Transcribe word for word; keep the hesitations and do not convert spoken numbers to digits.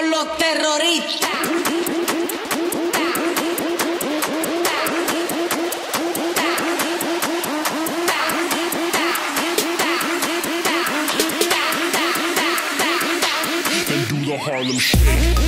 con los terroristas. And do the Harlem Shake.